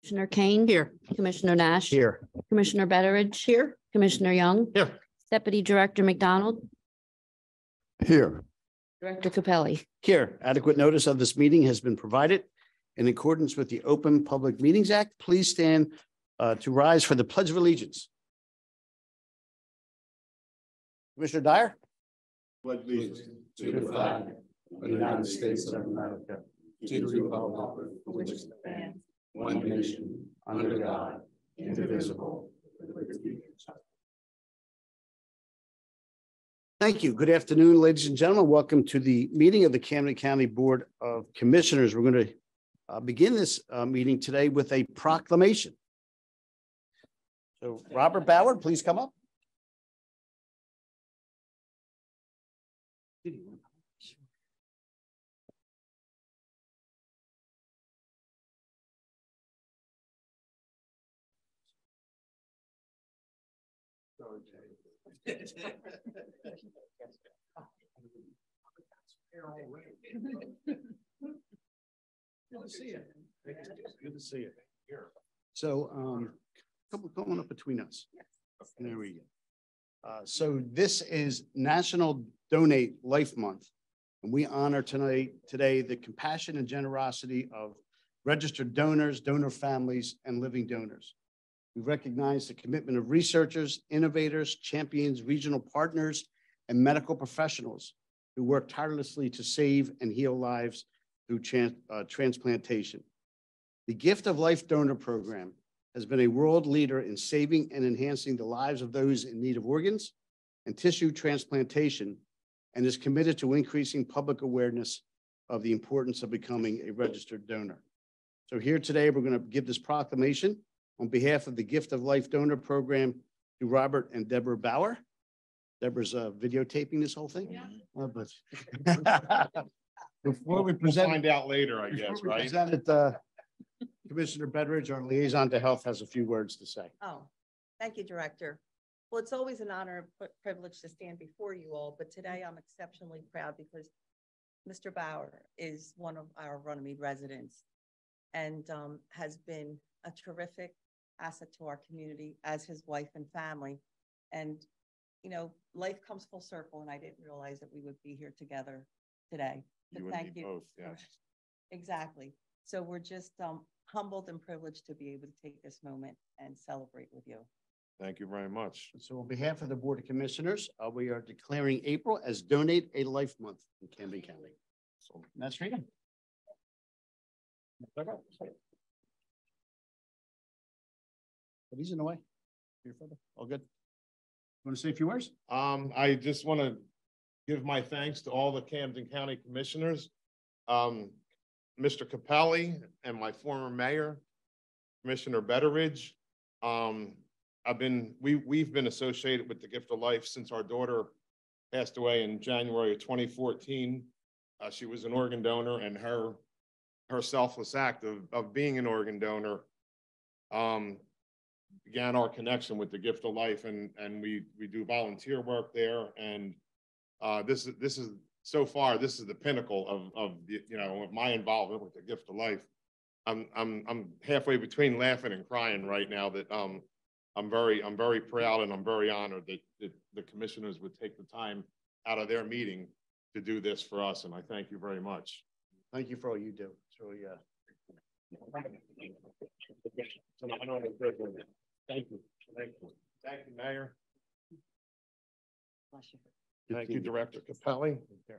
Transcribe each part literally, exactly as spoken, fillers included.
Commissioner Kane. Here. Commissioner Nash. Here. Commissioner Betteridge. Here. Commissioner Young. Here. Deputy Director McDonald. Here. Director Capelli. Here. Adequate notice of this meeting has been provided in accordance with the Open Public Meetings Act. Please stand uh, to rise for the Pledge of Allegiance. Commissioner Dyer. Pledge allegiance to the flag of the United States of America, to the republic for which it stands, one nation, under God, indivisible, with liberty and justice. Thank you. Good afternoon, ladies and gentlemen. Welcome to the meeting of the Camden County Board of Commissioners. We're going to uh, begin this uh, meeting today with a proclamation. So, Robert Bauer, please come up. Good to see you. Good to see you. So, um, come, come on up between us. There we go. Uh, so this is National Donate Life Month, and we honor tonight today the compassion and generosity of registered donors, donor families, and living donors. We recognize the commitment of researchers, innovators, champions, regional partners, and medical professionals who work tirelessly to save and heal lives through trans uh, transplantation. The Gift of Life Donor Program has been a world leader in saving and enhancing the lives of those in need of organs and tissue transplantation, and is committed to increasing public awareness of the importance of becoming a registered donor. So here today, we're going to give this proclamation on behalf of the Gift of Life Donor Program to Robert and Deborah Bauer. Deborah's uh, videotaping this whole thing. Yeah. Uh, but before we present, we'll find out later, I guess, right? Presented, uh, Commissioner Betteridge, our liaison to health, has a few words to say. Oh, thank you, Director. Well, it's always an honor and privilege to stand before you all, but today I'm exceptionally proud because Mister Bauer is one of our Runnymede residents and um, has been a terrific asset to our community, as his wife and family. And, you know, life comes full circle, and I didn't realize that we would be here together today. But You thank and me you. both, yeah. Exactly. So we're just um, humbled and privileged to be able to take this moment and celebrate with you. Thank you very much. So on behalf of the Board of Commissioners, uh, we are declaring April as Donate a Life Month in Camden County. So that's for you. But he's in the way. Your father. All good. You want to say a few words? Um, I just want to give my thanks to all the Camden County Commissioners, um, Mister Capelli and my former mayor, Commissioner Betteridge. Um, I've been, we, we've been associated with the Gift of Life since our daughter passed away in January of twenty fourteen. Uh, she was an organ donor, and her, her selfless act of, of being an organ donor um, began our connection with the Gift of Life, and, and we, we do volunteer work there. And uh, this is, this is, so far, this is the pinnacle of, of the, you know, of my involvement with the Gift of Life. I'm, I'm, I'm halfway between laughing and crying right now that um, I'm very, I'm very proud and I'm very honored that, that the commissioners would take the time out of their meeting to do this for us. And I thank you very much. Thank you for all you do. It's really, uh, Thank you. Thank you. Thank you, Mayor. Bless you. Thank you, Director Capelli.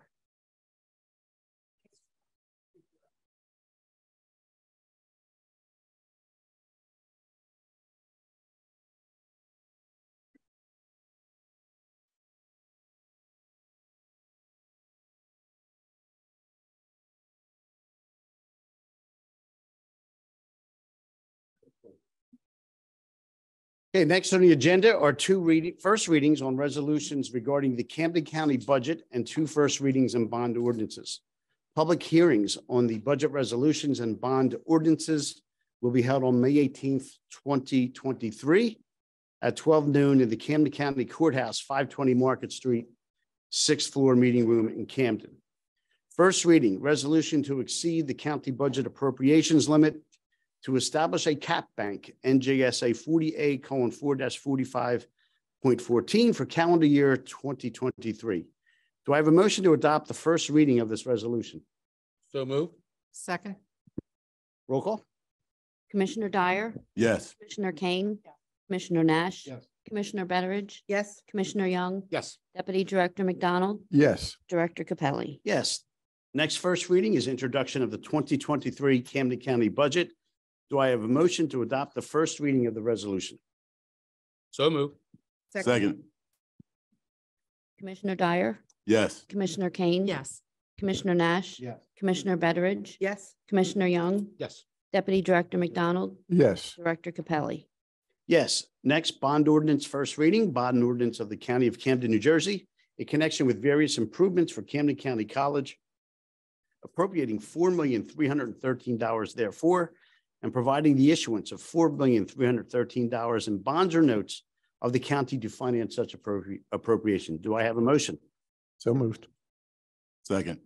Okay, next on the agenda are two reading, first readings on resolutions regarding the Camden County budget and two first readings on bond ordinances. Public hearings on the budget resolutions and bond ordinances will be held on May eighteenth, twenty twenty-three at twelve noon in the Camden County Courthouse, five twenty Market Street, sixth floor meeting room in Camden. First reading, resolution to exceed the county budget appropriations limit to establish a cap bank, N J S A forty A colon four dash forty-five point fourteen for calendar year twenty twenty-three. Do I have a motion to adopt the first reading of this resolution? So move. Second. Roll call? Commissioner Dyer, Yes. Commissioner Kane, Commissioner Nash, Yes. Commissioner Betteridge, Yes. Commissioner Young, Yes. Deputy Director McDonald, Yes. Director Capelli. Yes. Next first reading is introduction of the twenty twenty-three Camden County budget. Do I have a motion to adopt the first reading of the resolution? So move. Second. Commissioner Dyer, Yes. Commissioner Kane. Yes. Commissioner Nash. Yes. Commissioner Betteridge. Yes. Commissioner Young, Yes. Deputy Director McDonald, Yes. Director Capelli. Yes. Next, bond ordinance first reading, bond ordinance of the County of Camden, New Jersey, in connection with various improvements for Camden County College, appropriating four million three hundred and thirteen dollars therefore, and providing the issuance of four million three hundred and thirteen dollars in bonds or notes of the county to finance such appropri- appropriation. Do I have a motion? So moved. Second.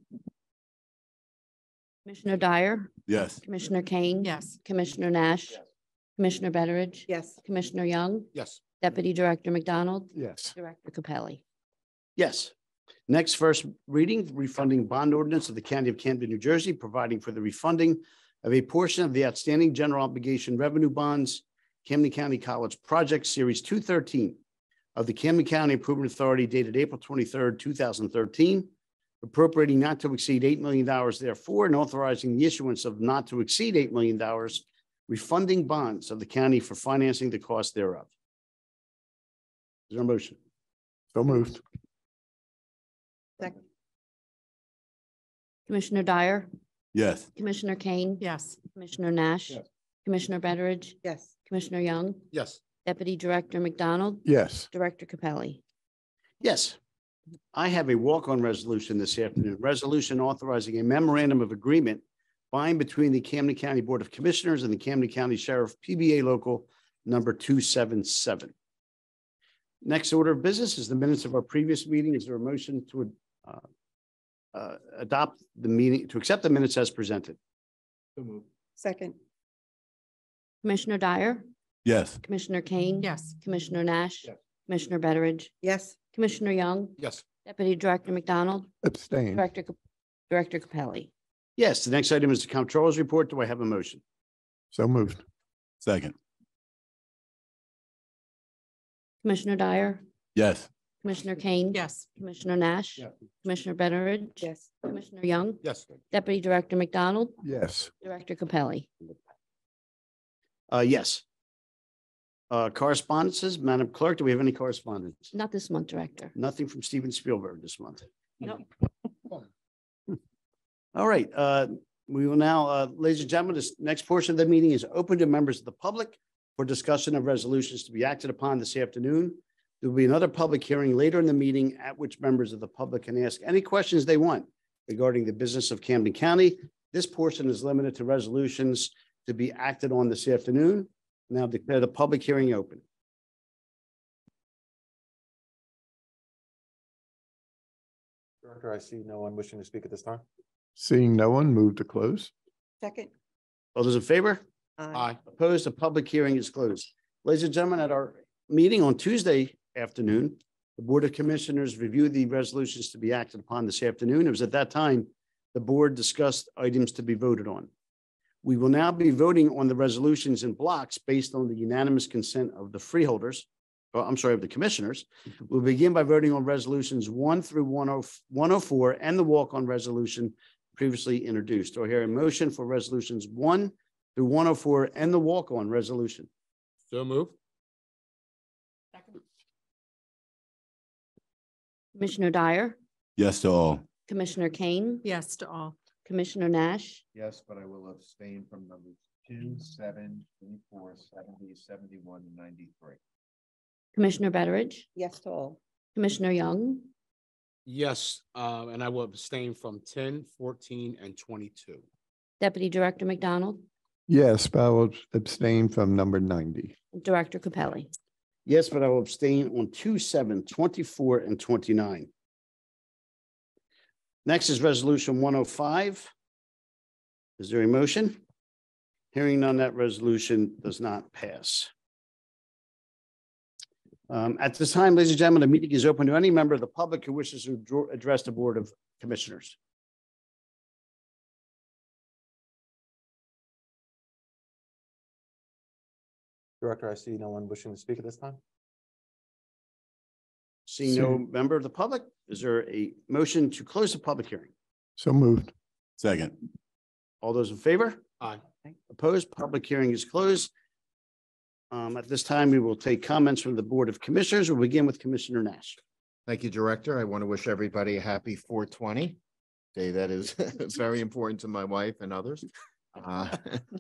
Commissioner Dyer, Yes. Commissioner Kane. Yes. Commissioner Nash. Commissioner Betteridge. Yes. Commissioner Young, Yes. Deputy Director McDonald, Yes. Director Capelli. Yes. Next, first reading, refunding bond ordinance of the County of Camden, New Jersey, providing for the refunding of a portion of the outstanding general obligation revenue bonds, Camden County College Project Series two thirteen of the Camden County Improvement Authority dated April twenty-third, two thousand thirteen, appropriating not to exceed eight million dollars therefore, and authorizing the issuance of not to exceed eight million dollars refunding bonds of the county for financing the cost thereof. Is there a motion? So moved. Second. Commissioner Dyer, Yes. Commissioner Kane. Yes. Commissioner Nash. Yes. Commissioner Betteridge, Yes. Commissioner Young, Yes. Deputy Director McDonald, Yes. Director Capelli. Yes. I have a walk-on resolution this afternoon, resolution authorizing a memorandum of agreement by and between the Camden County Board of Commissioners and the Camden County Sheriff, P B A Local number two seven seven. Next order of business is the minutes of our previous meeting. Is there a motion to uh, uh, adopt the meeting, to accept the minutes as presented? So move. Second. Commissioner Dyer, Yes. Commissioner Kane. Yes. Commissioner Nash. Yes. Commissioner Betteridge, Yes. Commissioner Young, Yes. Deputy Director McDonald, Abstain. Director, Cap- Director Capelli. Yes, the next item is the Comptroller's report. Do I have a motion? So moved. Second. Commissioner Dyer, Yes. Commissioner Kane. Yes. Commissioner Nash. Yes. Commissioner Betteridge. Yes. Commissioner Young, Yes. Deputy Director McDonald, Yes. Director Capelli. Uh, yes. Uh, correspondences, Madam Clerk, do we have any correspondence? Not this month, Director. Nothing from Steven Spielberg this month. Nope. All right, uh, we will now, uh, ladies and gentlemen, this next portion of the meeting is open to members of the public for discussion of resolutions to be acted upon this afternoon. There will be another public hearing later in the meeting at which members of the public can ask any questions they want regarding the business of Camden County. This portion is limited to resolutions to be acted on this afternoon. Now declare the public hearing open. Director, I see no one wishing to speak at this time. Seeing no one, move to close. Second. All those in favor? Aye. Opposed? The public hearing is closed. Ladies and gentlemen, at our meeting on Tuesday afternoon, the Board of Commissioners reviewed the resolutions to be acted upon this afternoon. It was at that time the board discussed items to be voted on. We will now be voting on the resolutions in blocks based on the unanimous consent of the freeholders. Oh, I'm sorry, of the commissioners. We'll begin by voting on resolutions one through one oh four and the walk-on resolution previously introduced. Do I hear a motion for resolutions one through one oh four and the walk-on resolution? So move. Commissioner Dyer, Yes to all. Commissioner Kane, Yes to all. Commissioner Nash, Yes, but I will abstain from numbers two, seven, twenty-four, seventy, seventy-one, and ninety-three. Commissioner Betteridge, Yes to all. Commissioner Young, Yes, uh, and I will abstain from ten, fourteen, and twenty-two. Deputy Director McDonald, Yes, but I will abstain from number ninety. Director Capelli. Yes, but I will abstain on two, seven, twenty-four, and twenty-nine. Next is resolution one oh five. Is there a motion? Hearing none, that resolution does not pass. Um, At this time, ladies and gentlemen, the meeting is open to any member of the public who wishes to adro- address the Board of Commissioners. Director, I see no one wishing to speak at this time. Seeing no member of the public, is there a motion to close the public hearing? So moved. Second. All those in favor? Aye. Opposed? Public hearing is closed. Um, At this time, we will take comments from the Board of Commissioners. We'll begin with Commissioner Nash. Thank you, Director. I want to wish everybody a happy four twenty day. That is very important to my wife and others. Uh,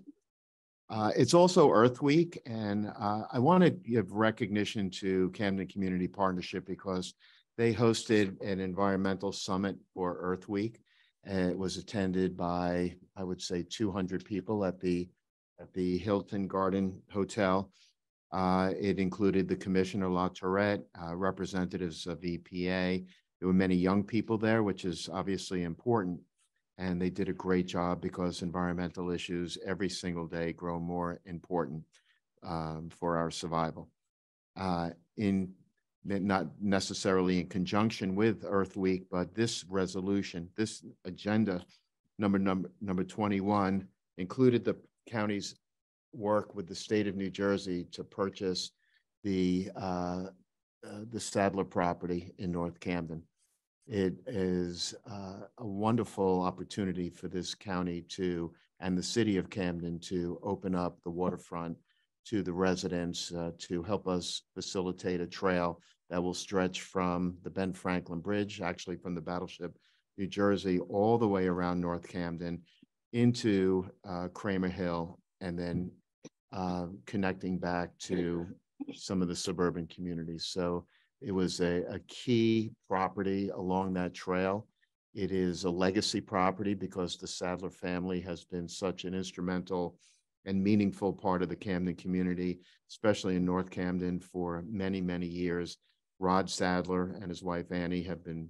uh, It's also Earth Week, and uh, I want to give recognition to Camden Community Partnership because they hosted an environmental summit for Earth Week. And it was attended by, I would say, two hundred people at the at the Hilton Garden Hotel. Uh, it included the Commissioner La Tourette, uh, representatives of E P A. There were many young people there, which is obviously important. And they did a great job because environmental issues every single day grow more important um, for our survival. Uh, in not necessarily in conjunction with Earth Week, but this resolution, this agenda, number number number twenty-one, included the county's work with the state of New Jersey to purchase the uh, uh, the Sadler property in North Camden. It is uh, a wonderful opportunity for this county to, and the city of Camden, to open up the waterfront to the residents, uh, to help us facilitate a trail that will stretch from the Ben Franklin Bridge, actually from the Battleship, New Jersey, all the way around North Camden into uh, Kramer Hill, and then uh, connecting back to some of the suburban communities. So it was a, a key property along that trail. It is a legacy property because the Sadler family has been such an instrumental and meaningful part of the Camden community, especially in North Camden, for many, many years. Rod Sadler and his wife Annie have been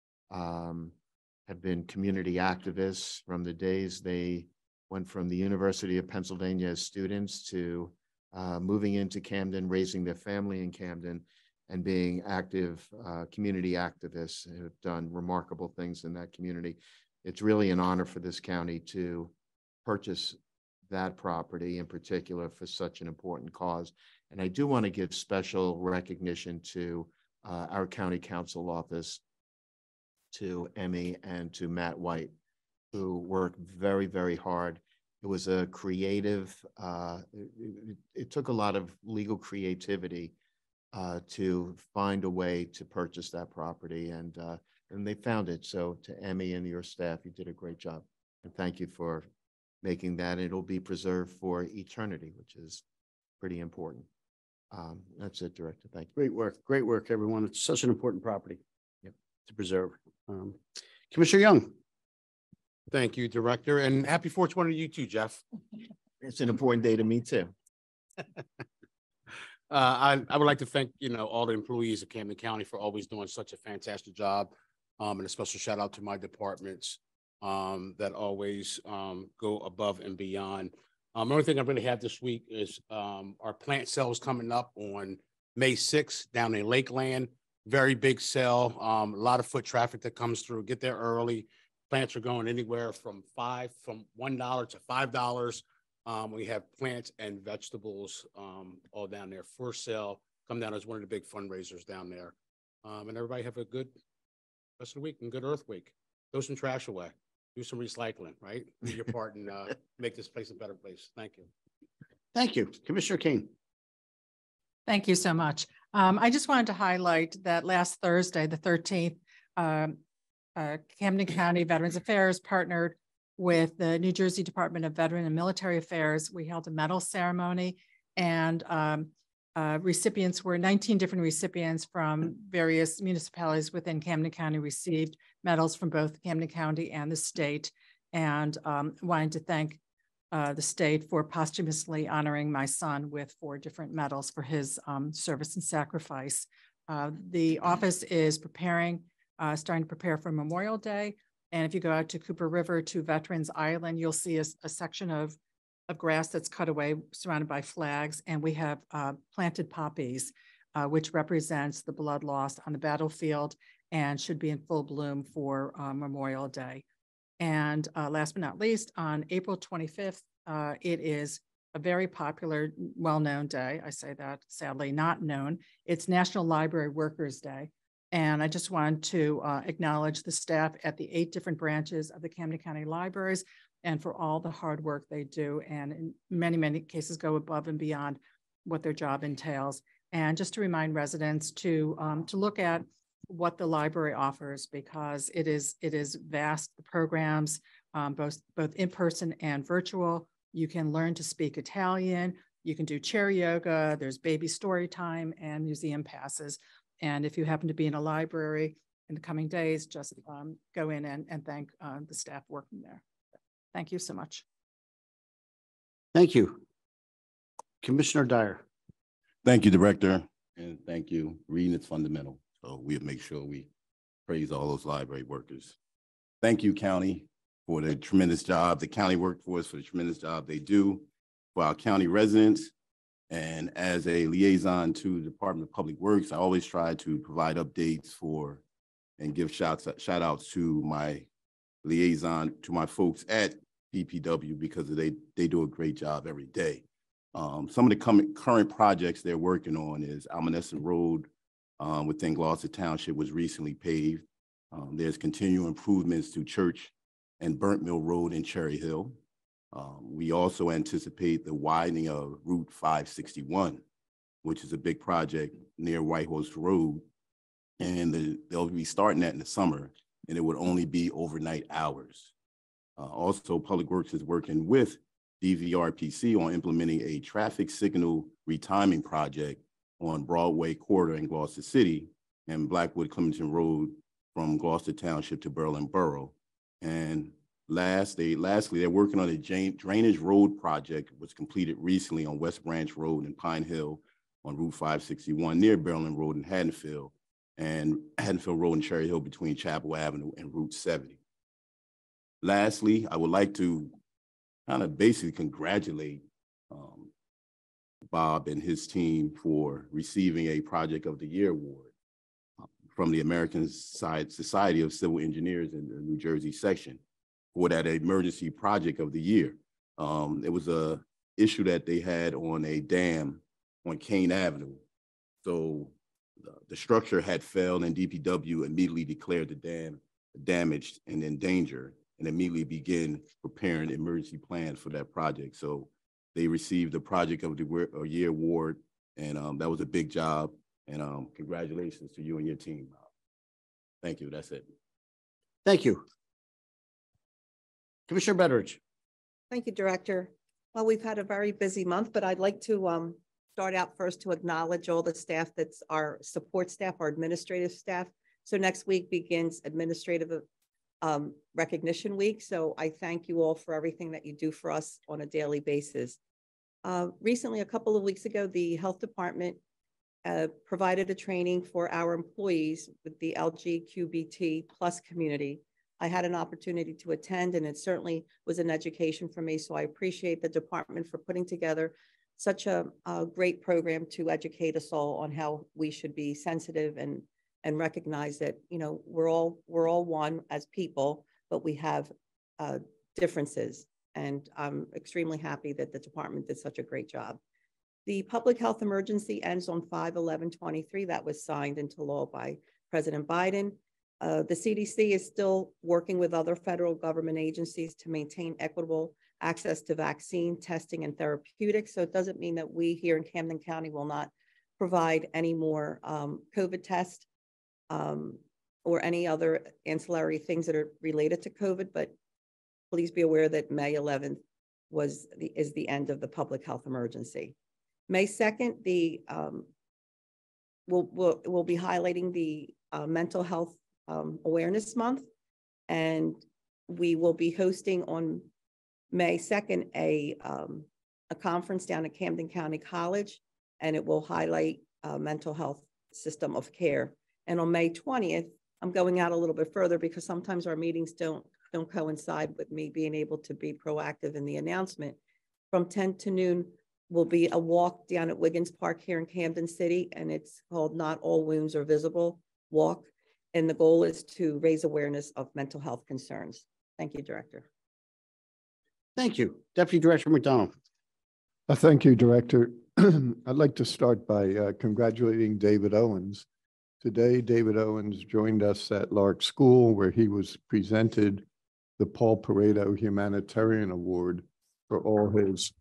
um, have been community activists from the days they went from the University of Pennsylvania as students to uh, moving into Camden, raising their family in Camden, and being active uh, community activists who have done remarkable things in that community. It's really an honor for this county to purchase that property in particular for such an important cause. And I do want to give special recognition to uh, our county council office, to Emmy and to Matt White, who worked very, very hard. It was a creative, uh, it, it, it took a lot of legal creativity uh, to find a way to purchase that property, and uh, and they found it. So to Emmy and your staff, you did a great job. And thank you for making that. It'll be preserved for eternity, which is pretty important. Um, that's it, Director. Thank you. Great work, great work, everyone. It's such an important property. Yep. To preserve. Um, Commissioner Young. Thank you, Director, and happy four twenty to you too, Jeff. It's an important day to me too. Uh, I, I would like to thank, you know, all the employees of Camden County for always doing such a fantastic job. Um, and a special shout out to my departments um, that always um, go above and beyond. Um, the only thing I really have this week is um, our plant sale is coming up on May sixth down in Lakeland. Very big sale, um, a lot of foot traffic that comes through. Get there early. Plants are going anywhere from five, from one dollar to five dollars. Um, we have plants and vegetables um, all down there for sale. Come down as one of the big fundraisers down there. Um, and everybody have a good rest of the week and good Earth Week. Throw some trash away. Do some recycling, right? Do your part and uh, make this place a better place. Thank you. Thank you. Commissioner Kane. Thank you so much. Um, I just wanted to highlight that last Thursday, the thirteenth, um, uh, Camden County Veterans Affairs partnered with the New Jersey Department of Veteran and Military Affairs. We held a medal ceremony, and um, uh, recipients were nineteen different recipients from various municipalities within Camden County received medals from both Camden County and the state. And um, wanted to thank uh, the state for posthumously honoring my son with four different medals for his um, service and sacrifice. Uh, the office is preparing, uh, starting to prepare for Memorial Day. And if you go out to Cooper River to Veterans Island, you'll see a, a section of of grass that's cut away, surrounded by flags, and we have uh, planted poppies, uh, which represents the blood lost on the battlefield and should be in full bloom for uh, Memorial Day. And uh, last but not least, on April twenty-fifth, uh, it is a very popular, well-known day. I say that sadly not known. It's National Library Workers Day. And I just wanted to uh, acknowledge the staff at the eight different branches of the Camden County Libraries and for all the hard work they do, and in many, many cases go above and beyond what their job entails. And just to remind residents to, um, to look at what the library offers, because it is, it is vast, the programs, um, both, both in person and virtual. You can learn to speak Italian, you can do chair yoga, there's baby story time and museum passes. And if you happen to be in a library in the coming days, just um, go in and, and thank uh, the staff working there. Thank you so much. Thank you. Commissioner Dyer. Thank you, Director, and thank you. Reading is fundamental, so we'll make sure we praise all those library workers. Thank you, County, for the tremendous job, the county workforce for the tremendous job they do for our county residents. And as a liaison to the Department of Public Works, I always try to provide updates for and give shouts, shout outs to my liaison, to my folks at D P W, because they, they do a great job every day. Um, some of the com- current projects they're working on is Almanesson Road um, within Gloucester Township was recently paved. Um, there's continual improvements to Church and Burnt Mill Road in Cherry Hill. Um, we also anticipate the widening of Route five sixty-one, which is a big project near White Horse Road. And the, they'll be starting that in the summer, and it would only be overnight hours. Uh, also, Public Works is working with D V R P C on implementing a traffic signal retiming project on Broadway corridor in Gloucester City and Blackwood Clementon Road from Gloucester Township to Berlin Borough. And last, they, lastly, they're working on a drainage road project which was completed recently on West Branch Road in Pine Hill on Route five sixty-one near Berlin Road in Haddonfield, and Haddonfield Road in Cherry Hill between Chapel Avenue and Route seventy. Lastly, I would like to kind of basically congratulate um, Bob and his team for receiving a Project of the Year award uh, from the American Society of Civil Engineers in the New Jersey section for that emergency project of the year. Um, it was a issue that they had on a dam on Kane Avenue. So the, the structure had failed, and D P W immediately declared the dam damaged and in danger, and immediately begin preparing emergency plans for that project. So they received the Project of the Year award, and um, that was a big job. And um, congratulations to you and your team. Thank you. That's it. Thank you. Commissioner Betteridge. Thank you, Director. Well, we've had a very busy month, but I'd like to um, start out first to acknowledge all the staff that's our support staff, our administrative staff. So next week begins Administrative um, Recognition Week. So I thank you all for everything that you do for us on a daily basis. Uh, recently, a couple of weeks ago, the Health Department uh, provided a training for our employees with the L G B T Q plus community. I had an opportunity to attend, and it certainly was an education for me. So I appreciate the department for putting together such a, a great program to educate us all on how we should be sensitive and and recognize that, you know, we're all we're all one as people, but we have uh, differences. And I'm extremely happy that the department did such a great job. The public health emergency ends on five eleven twenty-three. That was signed into law by President Biden. Uh, the C D C is still working with other federal government agencies to maintain equitable access to vaccine testing and therapeutics. So it doesn't mean that we here in Camden County will not provide any more um, COVID tests um, or any other ancillary things that are related to COVID. But please be aware that May eleventh was the, is the end of the public health emergency. May second, the um, we'll, we'll, we'll be highlighting the uh, mental health Um, Awareness Month, and we will be hosting on May second a, um, a conference down at Camden County College, and it will highlight uh, mental health system of care. And on May twentieth, I'm going out a little bit further because sometimes our meetings don't, don't coincide with me being able to be proactive in the announcement. from ten to noon will be a walk down at Wiggins Park here in Camden City, and it's called Not All Wounds Are Visible Walk. And the goal is to raise awareness of mental health concerns. Thank you, Director. Thank you. Deputy Director McDonald. Uh, Thank you, Director. I'd like to start by uh, congratulating David Owens. Today, David Owens joined us at Lark School, where he was presented the Paul Pareto Humanitarian Award for all his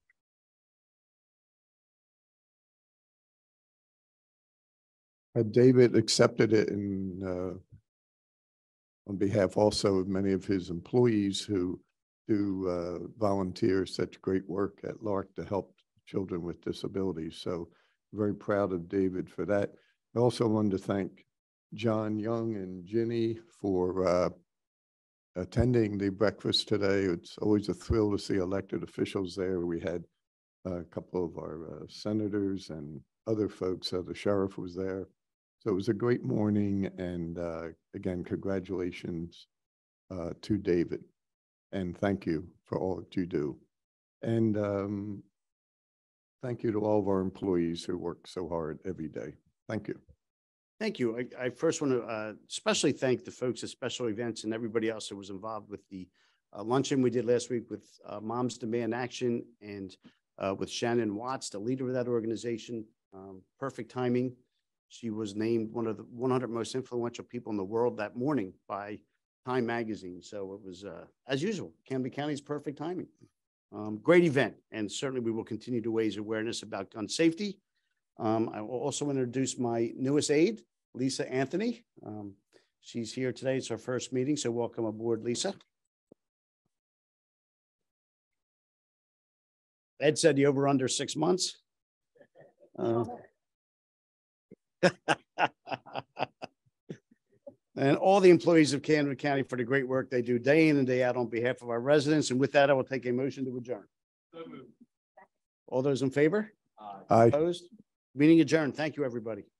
Uh, David accepted it in, uh, on behalf also of many of his employees who do uh, volunteer such great work at Lark to help children with disabilities. So very proud of David for that. I also wanted to thank John Young and Ginny for uh, attending the breakfast today. It's always a thrill to see elected officials there. We had a couple of our uh, senators and other folks. Uh, the sheriff was there. So it was a great morning, and uh, again, congratulations uh, to David, and thank you for all that you do. And um, thank you to all of our employees who work so hard every day. Thank you. Thank you. I, I first want to uh, especially thank the folks at Special Events and everybody else who was involved with the uh, luncheon we did last week with uh, Moms Demand Action and uh, with Shannon Watts, the leader of that organization. Um, perfect timing. She was named one of the one hundred most influential people in the world that morning by Time Magazine. So it was, uh, as usual, Camden County's perfect timing. Um, great event. And certainly we will continue to raise awareness about gun safety. Um, I will also introduce my newest aide, Lisa Anthony. Um, she's here today. It's her first meeting. So welcome aboard, Lisa. Ed said the over under six months. Uh, and all the employees of Camden County for the great work they do day in and day out on behalf of our residents. And with that, I will take a motion to adjourn. So moved. All those in favor? Aye. Opposed? Meeting adjourned. Thank you, everybody.